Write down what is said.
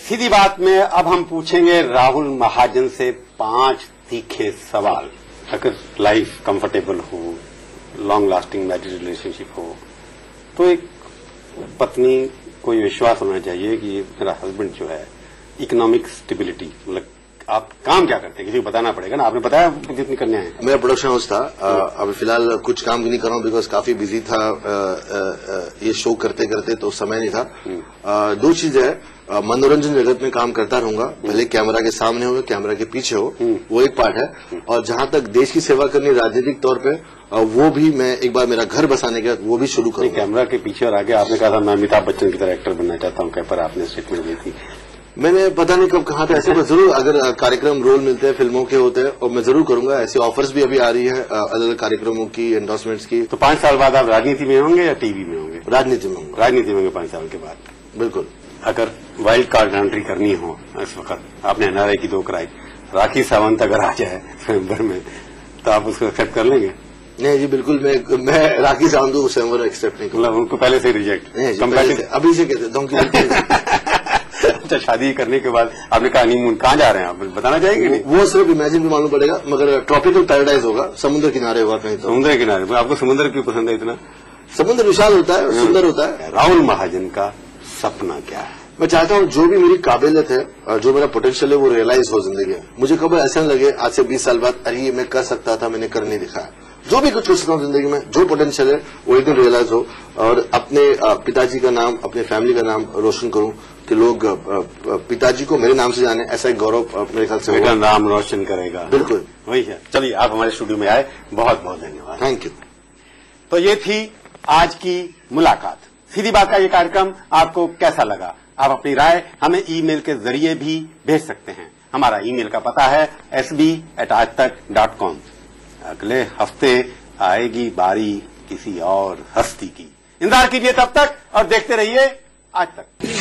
सीधी बात में अब हम पूछेंगे राहुल महाजन से 5 तीखे सवाल। अगर लाइफ कंफर्टेबल हो, लॉन्ग लास्टिंग मैरिज रिलेशनशिप हो, तो एक पत्नी को ये विश्वास होना चाहिए कि मेरा हस्बैंड जो है इकोनॉमिक स्टेबिलिटी, मतलब आप काम क्या करते हैं किसी को बताना पड़ेगा ना। आपने बताया कितनी कन्याएं हैं? मेरा प्रोडक्शन हाउस था। अभी फिलहाल कुछ काम नहीं कर रहा हूँ बिकॉज काफी बिजी था ये शो करते करते, तो समय नहीं था। 2 चीजें है, मनोरंजन जगत में काम करता रहूंगा, भले कैमरा के सामने हो कैमरा के पीछे हो, वो एक पार्ट है। और जहां तक देश की सेवा करनी राजनीतिक तौर पे, वो भी मैं एक बार मेरा घर बसाने के बाद वो भी शुरू करूंगा। कैमरा के पीछे और आगे आपने कहा था मैं अमिताभ बच्चन की तरह एक्टर बनना चाहता हूँ, कहीं पर आपने स्टेटमेंट दी थी। मैंने पता नहीं कब कहा था ऐसे, पर जरूर अगर कार्यक्रम रोल मिलते हैं फिल्मों के होते हैं, और मैं जरूर करूंगा। ऐसे ऑफर्स भी अभी आ रही है अलग अलग कार्यक्रमों की, एंडोर्समेंट की। तो 5 साल बाद आप राजनीति में होंगे या टीवी में होंगे? राजनीति में होंगे। राजनीति में होंगे 5 साल के बाद, बिल्कुल। अगर वाइल्ड कार्ड एंट्री करनी हो इस वक्त, आपने एनआरआई की 2 कराई, राखी सावंत अगर आ जाए स्वयंवर में, तो आप उसको एक्सेप्ट कर लेंगे? नहीं जी बिल्कुल, मैं राखी सावंत को स्वयंवर एक्सेप्ट नहीं करूंगा। मतलब उनको पहले से रिजेक्ट? नहीं, अभी से कहते अच्छा, शादी करने के बाद आपने कहा हनीमून कहाँ जा रहे हैं, आप बताना चाहेंगे? नहीं, वो सिर्फ इमेजिन भी मालूम पड़ेगा, मगर ट्रॉपिकल पैराडाइज होगा, समुद्र किनारे होगा कहीं। तो समुद्र किनारे? तो आपको समुद्र क्यों पसंद है इतना? समुद्र विशाल होता है, सुंदर होता है। राहुल महाजन का सपना क्या है? मैं चाहता हूँ जो भी मेरी काबिलियत है, जो मेरा पोटेंशियल है, वो रियलाइज हो जिंदगी में। मुझे कभी ऐसा न लगे आज से 20 साल बाद, अरे ये मैं कर सकता था, मैंने कर नहीं दिखाया। जो भी कुछ कर सकता हूँ जिंदगी में, जो पोटेंशियल है वो एक दिन रियलाइज हो, और अपने पिताजी का नाम, अपने फैमिली का नाम रोशन करूं, कि लोग पिताजी को मेरे नाम से जाने, ऐसा एक गौरव मेरे ख्याल से बेटा नाम रोशन करेगा। बिल्कुल वही है। चलिए, आप हमारे स्टूडियो में आए, बहुत बहुत धन्यवाद। Thank you. तो ये थी आज की मुलाकात। सीधी बात का ये कार्यक्रम आपको कैसा लगा? आप अपनी राय हमें ईमेल के जरिए भी भेज सकते हैं। हमारा ईमेल का पता है sb@aajtak.com। अगले हफ्ते आएगी बारी किसी और हस्ती की। इंतजार कीजिए तब तक, और देखते रहिए आज तक।